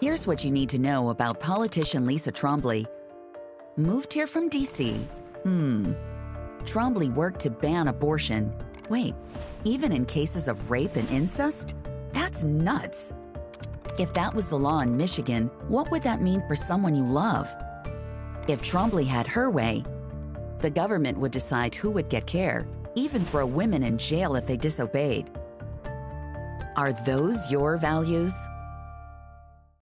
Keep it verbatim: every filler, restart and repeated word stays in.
Here's what you need to know about politician Lisa Trombley. Moved here from D C. Hmm. Trombley worked to ban abortion. Wait, even in cases of rape and incest? That's nuts. If that was the law in Michigan, what would that mean for someone you love? If Trombley had her way, the government would decide who would get care, even throw women in jail if they disobeyed. Are those your values?